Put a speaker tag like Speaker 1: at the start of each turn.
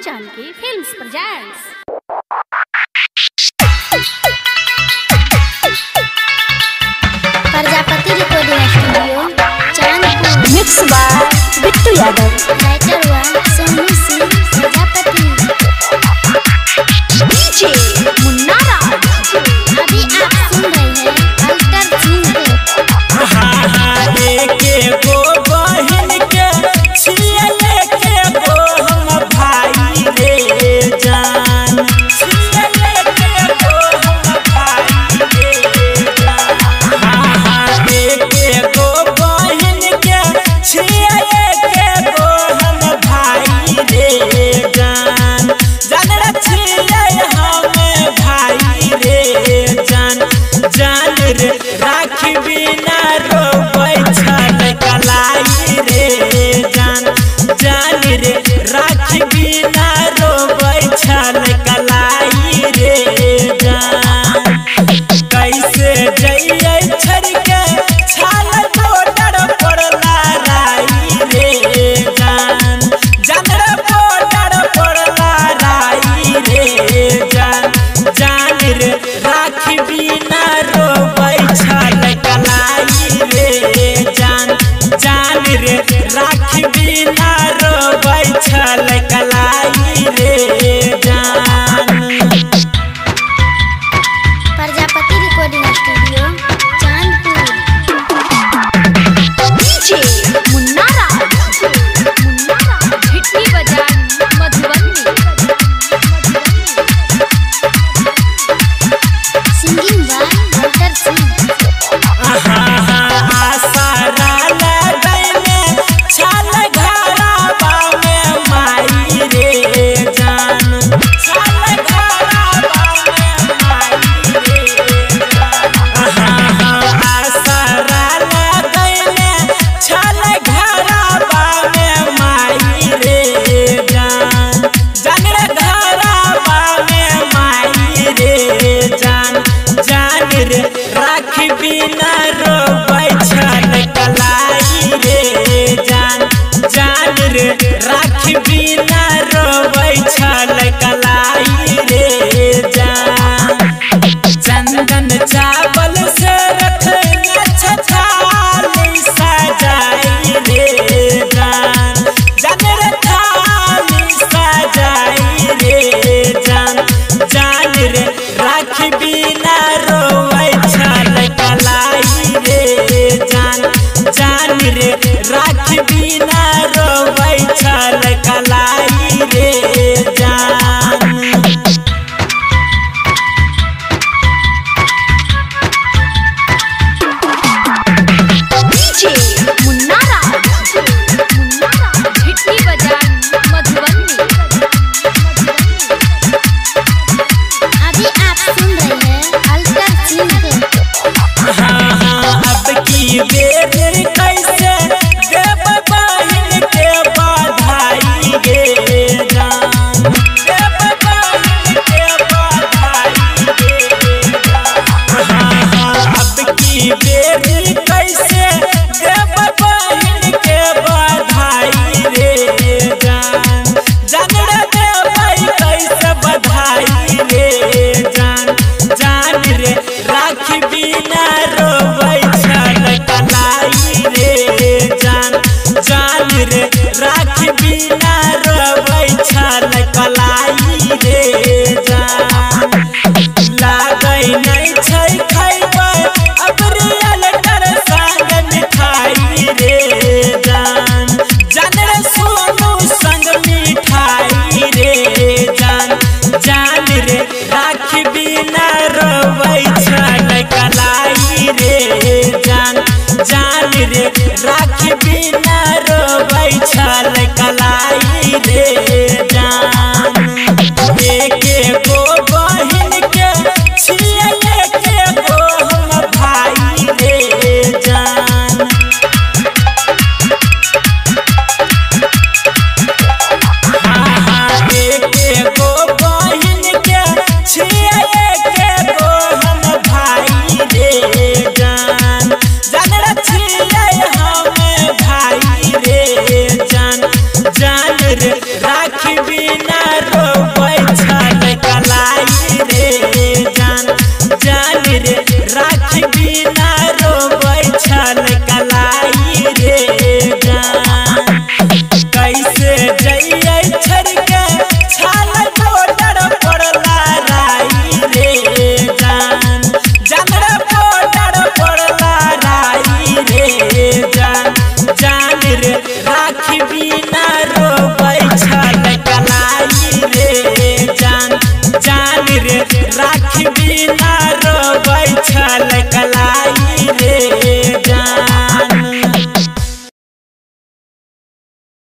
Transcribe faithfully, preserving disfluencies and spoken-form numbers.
Speaker 1: Janaki films presents.
Speaker 2: Prajapati recording studio Chandpur.
Speaker 3: Mix by Bittu Yadav.
Speaker 2: Writer हुआ Sonu Singh Prajapati.
Speaker 3: DJ Munna Raj.
Speaker 2: अभी आप सुन रहे हैं अल्टर सिंह को।
Speaker 4: के गो बहन के छिले के गो हम भाई रे जान, छिले के गो हम भाई रे जान। हाँ के गो बहन के छिले के गो हम भाई रे जान, जान रे छिले हम भाई रे जान, जान रे राखी बिना रोबै छल कलाई रे जान, जान रे राखी बिना रोबै छल कलाई रे जान। कैसे जइयै छड़ के छाल बॉर्डर पर लड़ाई रे जान, जान रे बॉर्डर पर लड़ाई रे जान, जान रे राखी बिना रोबै छल कलाई रे जान, जान रे राखी बिना रोबै छल कलाई रे जान।
Speaker 2: Prajapati recording studio Chandpur.
Speaker 3: DJ Munna Raj. Munna Raj हिटनी बाजार मधुबनी।
Speaker 2: सिंगिंग बाय अल्टर सिंह।
Speaker 4: आसारा लगैले छल घरबा में माई रे जान, छल घरबा में माई रे जान। आसारा लगैले छल घरबा में माई रे जान, जान रे घरबा में माई रे जान, जान रे राखी बिना रोबै छल कलाई रे जान, जान रे राखी बिना रोबै छल